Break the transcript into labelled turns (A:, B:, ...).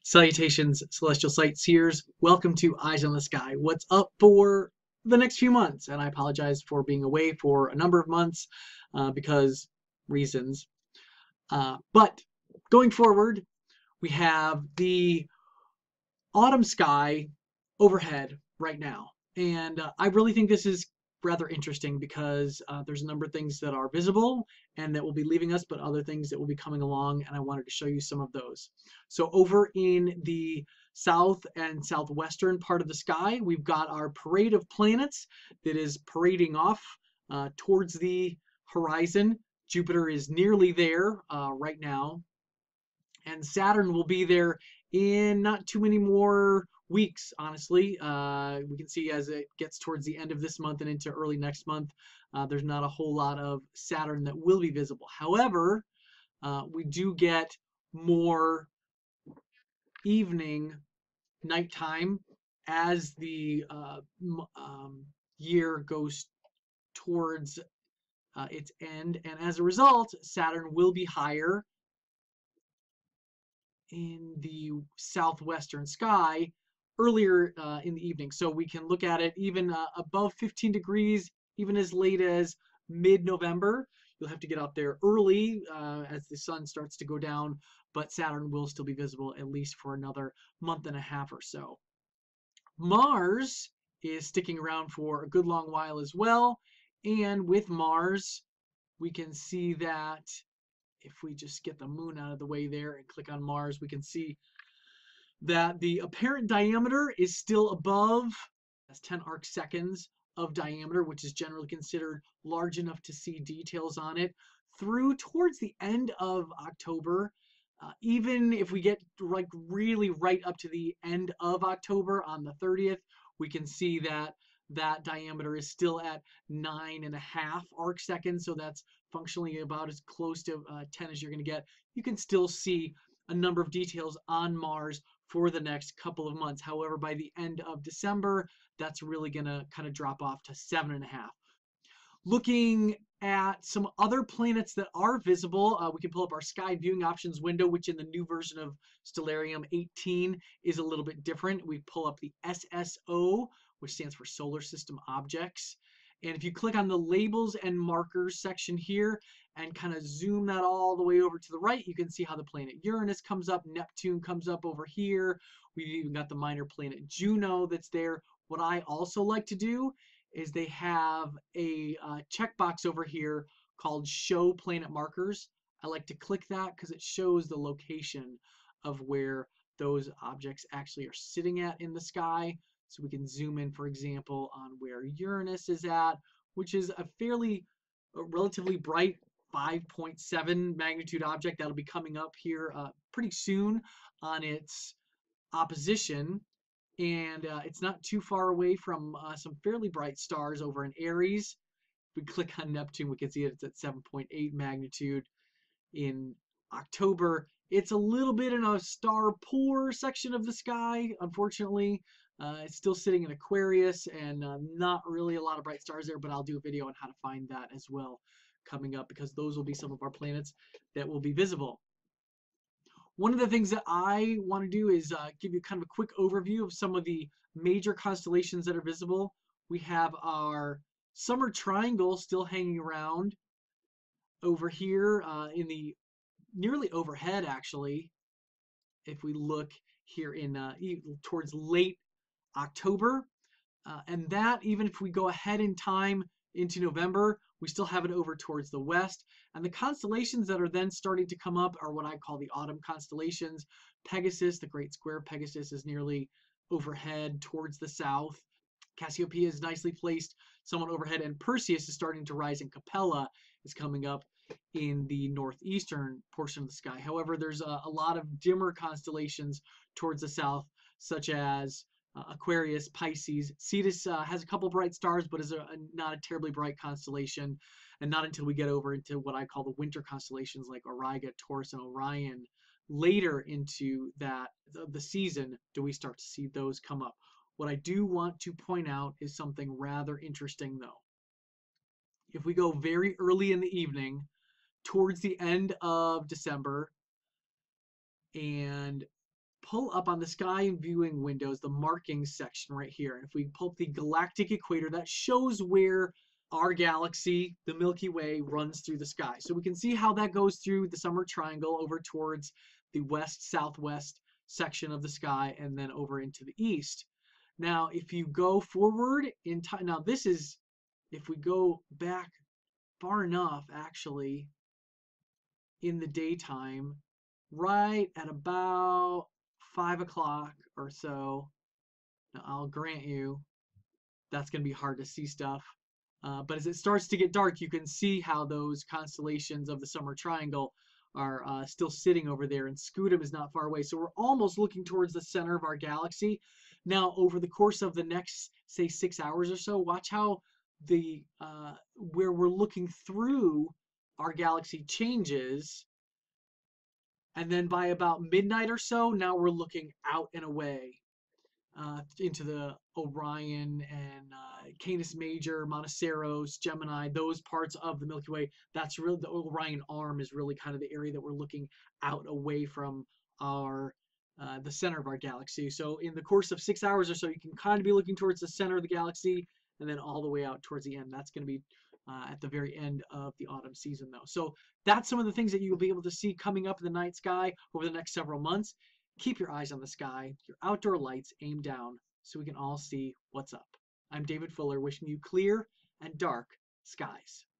A: Salutations, celestial sightseers. Welcome to Eyes on the Sky. What's up for the next few months? And I apologize for being away for a number of months because reasons. But going forward, we have the autumn sky overhead right now. And I really think this is rather interesting because there's a number of things that are visible and that will be leaving us, but other things that will be coming along, and I wanted to show you some of those. So over in the south and southwestern part of the sky, we've got our parade of planets that is parading off towards the horizon. Jupiter is nearly there right now, and Saturn will be there in not too many more weeks, honestly. We can see as it gets towards the end of this month and into early next month, there's not a whole lot of Saturn that will be visible. However, we do get more evening, nighttime as the year goes towards its end, and as a result, Saturn will be higher in the southwestern sky earlier in the evening. So we can look at it even above 15 degrees, even as late as mid-November. You'll have to get out there early as the sun starts to go down, but Saturn will still be visible at least for another month and a half or so. Mars is sticking around for a good long while as well. And with Mars, we can see that if we just get the moon out of the way there and click on Mars, we can see that the apparent diameter is still above, that's 10 arc seconds of diameter, which is generally considered large enough to see details on it. Through towards the end of October, even if we get like really right up to the end of October on the 30th, we can see that that diameter is still at 9.5 arc seconds. So that's functionally about as close to 10 as you're going to get. You can still see a number of details on Mars for the next couple of months. However, by the end of December, that's really going to kind of drop off to 7.5. Looking at some other planets that are visible, we can pull up our sky viewing options window, which in the new version of Stellarium 18 is a little bit different. We pull up the SSO, which stands for Solar System Objects. And if you click on the labels and markers section here and kind of zoom that all the way over to the right, you can see how the planet Uranus comes up, Neptune comes up over here. We've even got the minor planet Juno that's there. What I also like to do is they have a checkbox over here called Show Planet Markers. I like to click that because it shows the location of where those objects actually are sitting at in the sky. So we can zoom in, for example, on where Uranus is at, which is a relatively bright 5.7 magnitude object that'll be coming up here pretty soon on its opposition. And it's not too far away from some fairly bright stars over in Aries. If we click on Neptune, we can see it's at 7.8 magnitude in October. It's a little bit in a star poor section of the sky, unfortunately. It's still sitting in Aquarius and not really a lot of bright stars there, but I'll do a video on how to find that as well coming up because those will be some of our planets that will be visible. One of the things that I want to do is give you kind of a quick overview of some of the major constellations that are visible. We have our Summer Triangle still hanging around over here in the nearly overhead, actually. If we look here in towards late October, and that even if we go ahead in time into November, we still have it over towards the west. And the constellations that are then starting to come up are what I call the autumn constellations. Pegasus, the great square Pegasus, is nearly overhead towards the south. Cassiopeia is nicely placed somewhat overhead, and Perseus is starting to rise, and Capella is coming up in the northeastern portion of the sky. However, there's a lot of dimmer constellations towards the south, such as Aquarius, Pisces. Cetus has a couple bright stars, but is not a terribly bright constellation. And not until we get over into what I call the winter constellations like Auriga, Taurus, and Orion, later into the season do we start to see those come up. What I do want to point out is something rather interesting, though. If we go very early in the evening, towards the end of December, and pull up on the sky and viewing windows, the markings section right here, and if we pull up the galactic equator, that shows where our galaxy, the Milky Way, runs through the sky. So we can see how that goes through the summer triangle over towards the west-southwest section of the sky and then over into the east. Now, if you go forward in time, now this is, if we go back far enough, actually, in the daytime, right at about 5 o'clock or so. Now, I'll grant you that's going to be hard to see stuff. But as it starts to get dark, you can see how those constellations of the summer triangle are still sitting over there, and Scutum is not far away. So we're almost looking towards the center of our galaxy. Now, over the course of the next, say, 6 hours or so, watch how the where we're looking through our galaxy changes. And then by about midnight or so, now we're looking out and away into the Orion and Canis Major, Monoceros, Gemini, those parts of the Milky Way. That's really the Orion arm is really kind of the area that we're looking out away from our the center of our galaxy. So in the course of 6 hours or so, you can kind of be looking towards the center of the galaxy and then all the way out towards the end. That's going to be at the very end of the autumn season, though. So that's some of the things that you'll be able to see coming up in the night sky over the next several months. Keep your eyes on the sky, your outdoor lights aimed down so we can all see what's up. I'm David Fuller, wishing you clear and dark skies.